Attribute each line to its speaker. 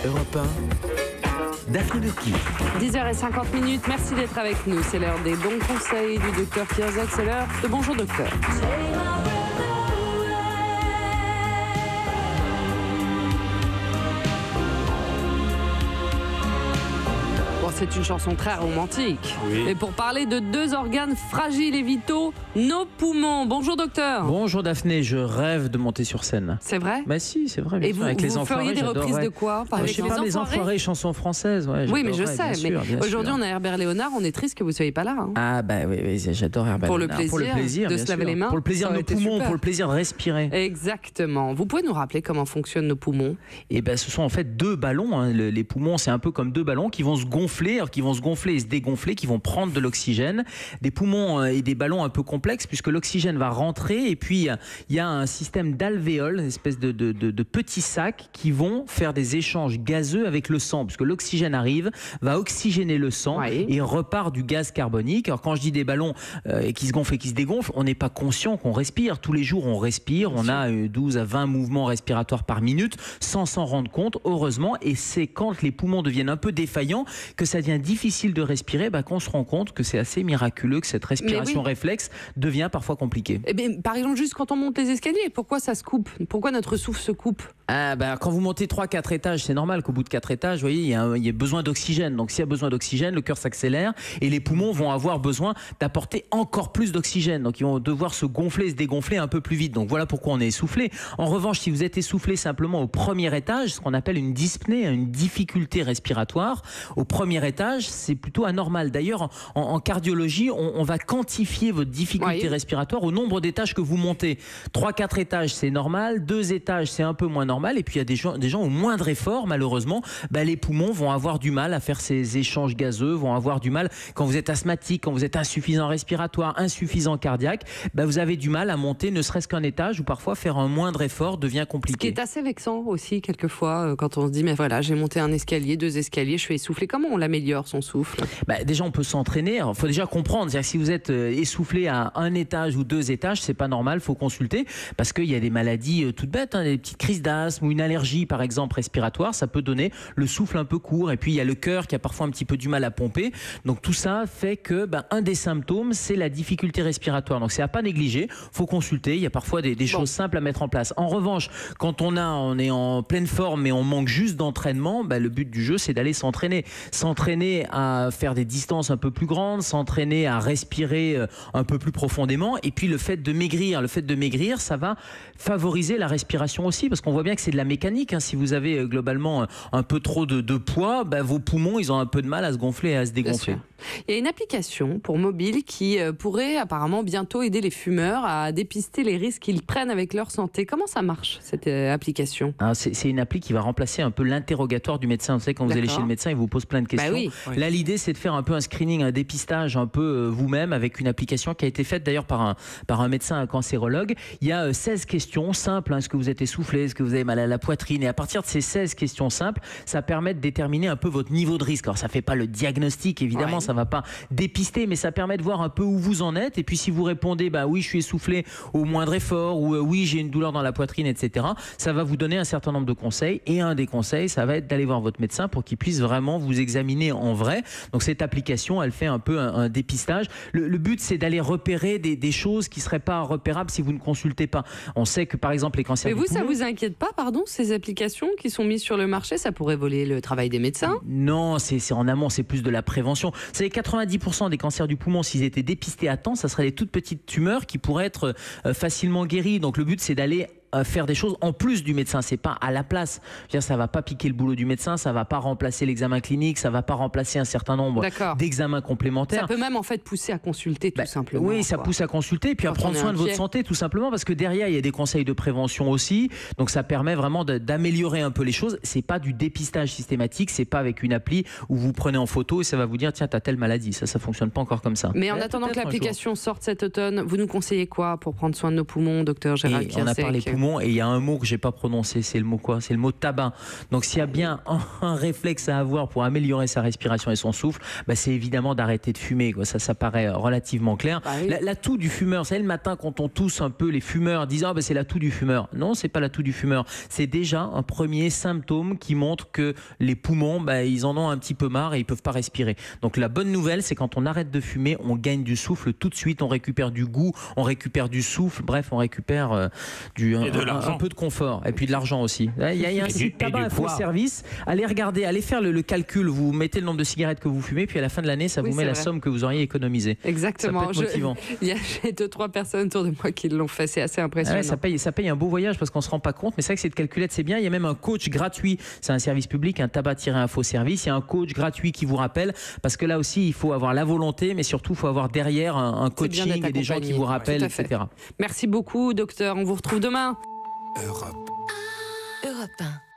Speaker 1: Europe 1, Daphné Burki.
Speaker 2: 10h50, merci d'être avec nous. C'est l'heure des bons conseils du docteur Kirzac. C'est l'heure de Bonjour Docteur. Bon, c'est une chanson très romantique.
Speaker 3: Oui.
Speaker 2: Et pour parler de deux organes fragiles et vitaux, nos poumons. Bonjour docteur.
Speaker 3: Bonjour Daphné, je rêve de monter sur scène.
Speaker 2: C'est vrai?
Speaker 3: Bah si, c'est vrai. Bien
Speaker 2: Et
Speaker 3: sûr,
Speaker 2: vous,
Speaker 3: avec les
Speaker 2: vous
Speaker 3: enfoirés,
Speaker 2: feriez des reprises
Speaker 3: j'adorerais.
Speaker 2: de quoi? Par
Speaker 3: Je sais pas, les enfoirés, chansons françaises. Ouais,
Speaker 2: oui, mais je
Speaker 3: j'adorerais,
Speaker 2: sais.
Speaker 3: bien
Speaker 2: Mais
Speaker 3: sûr, bien
Speaker 2: aujourd'hui,
Speaker 3: sûr.
Speaker 2: on a Herbert Léonard. On est triste que vous ne soyez pas là. Hein.
Speaker 3: Ah bah oui, j'adore Herbert
Speaker 2: Pour le
Speaker 3: Léonard.
Speaker 2: plaisir de
Speaker 3: bien
Speaker 2: se laver
Speaker 3: sûr.
Speaker 2: les mains,
Speaker 3: Pour le plaisir
Speaker 2: ça
Speaker 3: de nos
Speaker 2: aurait été
Speaker 3: poumons,
Speaker 2: super.
Speaker 3: pour le plaisir de respirer.
Speaker 2: Exactement. Vous pouvez nous rappeler comment fonctionnent nos poumons?
Speaker 3: Et ben ce sont en fait deux ballons. Hein. Les poumons, c'est un peu comme deux ballons qui vont se gonfler, qui vont se gonfler et se dégonfler, qui vont prendre de l'oxygène. Des poumons et des ballons un peu complexes puisque l'oxygène va rentrer et puis il y a un système d'alvéoles, une espèce de petits sacs qui vont faire des échanges gazeux avec le sang puisque l'oxygène arrive, va oxygéner le sang et repart du gaz carbonique. Alors quand je dis des ballons qui se gonflent et qui se dégonflent, on n'est pas conscient qu'on respire. Tous les jours on respire, on a 12 à 20 mouvements respiratoires par minute sans s'en rendre compte, heureusement. Et c'est quand les poumons deviennent un peu défaillants que ça devient difficile de respirer, qu'on se rend compte que c'est assez miraculeux que cette respiration réflexe devient parfois compliquée.
Speaker 2: Eh bien, par exemple, juste quand on monte les escaliers, pourquoi ça se coupe? Pourquoi notre souffle se coupe?
Speaker 3: Quand vous montez 3-4 étages, c'est normal qu'au bout de 4 étages, vous voyez, il y a besoin d'oxygène. Donc s'il y a besoin d'oxygène, le cœur s'accélère et les poumons vont avoir besoin d'apporter encore plus d'oxygène. Donc ils vont devoir se gonfler, se dégonfler un peu plus vite. Donc voilà pourquoi on est essoufflé. En revanche, si vous êtes essoufflé simplement au premier étage, ce qu'on appelle une dyspnée, une difficulté respiratoire, au premier étage, c'est plutôt anormal. D'ailleurs, en cardiologie, on va quantifier votre difficulté respiratoire au nombre d'étages que vous montez. 3-4 étages, c'est normal. 2 étages, c'est un peu moins normal. Et puis, il y a des gens au moindre effort, malheureusement, les poumons vont avoir du mal à faire ces échanges gazeux, vont avoir du mal. Quand vous êtes asthmatique, quand vous êtes insuffisant respiratoire, insuffisant cardiaque, vous avez du mal à monter ne serait-ce qu'un étage ou parfois faire un moindre effort devient compliqué.
Speaker 2: Ce qui est assez vexant aussi, quelquefois, quand on se dit, mais voilà, j'ai monté un escalier, 2 escaliers, je suis essoufflé. Comment on l'améliore, son souffle?
Speaker 3: Déjà, on peut s'entraîner. Il faut déjà comprendre. C'est-à-dire, si vous êtes essoufflé à 1 étage ou 2 étages, c'est pas normal, il faut consulter parce qu'il y a des maladies toutes bêtes, des petites crises d'asthme ou une allergie, par exemple, respiratoire. Ça peut donner le souffle un peu court. Et puis, il y a le cœur qui a parfois un petit peu du mal à pomper. Donc, tout ça fait que un des symptômes, c'est la difficulté respiratoire. Donc, c'est à pas négliger. Il faut consulter. Il y a parfois des choses simples à mettre en place. En revanche, quand on est en pleine forme mais on manque juste d'entraînement, le but du jeu, c'est d'aller s'entraîner. S'entraîner à faire des distances un peu plus grandes, s'entraîner à respirer un peu plus profondément. Et puis le fait de maigrir, ça va favoriser la respiration aussi, parce qu'on voit bien que c'est de la mécanique. Si vous avez globalement un peu trop de poids, vos poumons, ils ont un peu de mal à se gonfler et à se dégonfler.
Speaker 2: Il y a une application pour mobile qui pourrait apparemment bientôt aider les fumeurs à dépister les risques qu'ils prennent avec leur santé. Comment ça marche, cette application?
Speaker 3: C'est une appli qui va remplacer un peu l'interrogatoire du médecin. Vous savez, quand vous allez chez le médecin, il vous pose plein de questions. Là, l'idée, c'est de faire un peu un screening, un dépistage un peu vous-même avec une application qui a été faite d'ailleurs par un médecin, un cancérologue. Il y a 16 questions simples. Est-ce que vous êtes essoufflé? Est-ce que vous avez mal à la poitrine? Et à partir de ces 16 questions simples, ça permet de déterminer un peu votre niveau de risque. Alors, ça ne fait pas le diagnostic, évidemment, ça ne va pas dépister, mais ça permet de voir un peu où vous en êtes. Et puis, si vous répondez, oui, je suis essoufflé au moindre effort, ou oui, j'ai une douleur dans la poitrine, etc., ça va vous donner un certain nombre de conseils. Et un des conseils, ça va être d'aller voir votre médecin pour qu'il puisse vraiment vous examiner en vrai. Donc, cette application, elle fait un peu un dépistage. Le but, c'est d'aller repérer des choses qui ne seraient pas repérables si vous ne consultez pas. On sait que, par exemple, les cancers
Speaker 2: du poumon... Mais vous, ça vous inquiète pas, ces applications qui sont mises sur le marché? Ça pourrait voler le travail des médecins?
Speaker 3: Non, c'est en amont, c'est plus de la prévention. Vous savez, 90% des cancers du poumon, s'ils étaient dépistés à temps, ça serait des toutes petites tumeurs qui pourraient être facilement guéries. Donc, le but, c'est d'aller faire des choses en plus du médecin, c'est pas à la place. Ça va pas piquer le boulot du médecin, ça va pas remplacer l'examen clinique, ça va pas remplacer un certain nombre d'examens complémentaires.
Speaker 2: Ça peut même en fait pousser à consulter tout simplement.
Speaker 3: Oui, ça pousse à consulter et puis à prendre soin de votre santé tout simplement, parce que derrière il y a des conseils de prévention aussi. Donc ça permet vraiment d'améliorer un peu les choses. C'est pas du dépistage systématique, c'est pas avec une appli où vous prenez en photo et ça va vous dire tiens, t'as telle maladie. Ça fonctionne pas encore comme ça.
Speaker 2: Mais en attendant que l'application sorte cet automne, vous nous conseillez quoi pour prendre soin de nos poumons, docteur Gérald Kirzac?
Speaker 3: On a parlé poumons poumons. Et il y a un mot que j'ai pas prononcé, c'est le mot quoi? C'est le mot tabac. Donc s'il y a bien un réflexe à avoir pour améliorer sa respiration et son souffle, bah, c'est évidemment d'arrêter de fumer, quoi. Ça paraît relativement clair.
Speaker 2: Bah oui.
Speaker 3: L'atout du fumeur, vous savez, le matin quand on tousse un peu, les fumeurs disent bah, c'est l'atout du fumeur. Non, c'est pas l'atout du fumeur. C'est déjà un premier symptôme qui montre que les poumons, bah, ils en ont un petit peu marre et ils peuvent pas respirer. Donc la bonne nouvelle, c'est quand on arrête de fumer, on gagne du souffle tout de suite, on récupère du goût, on récupère du souffle, bref, on récupère un peu de confort et puis de l'argent aussi. Il y a un site tabac info service. Allez regarder, allez faire le calcul. Vous mettez le nombre de cigarettes que vous fumez, puis à la fin de l'année, ça vous met la somme que vous auriez économisée.
Speaker 2: Exactement.
Speaker 3: Ça peut être motivant.
Speaker 2: J'ai 2-3 personnes autour de moi qui l'ont fait. C'est assez impressionnant.
Speaker 3: Ouais, ça paye un beau voyage parce qu'on se rend pas compte. Mais c'est vrai que cette calculette, c'est bien. Il y a même un coach gratuit. C'est un service public, un tabac-info service. Il y a un coach gratuit qui vous rappelle parce que là aussi, il faut avoir la volonté, mais surtout, il faut avoir derrière un coaching et des gens qui vous rappellent, etc.
Speaker 2: Merci beaucoup, docteur. On vous retrouve demain.
Speaker 1: Europe 1.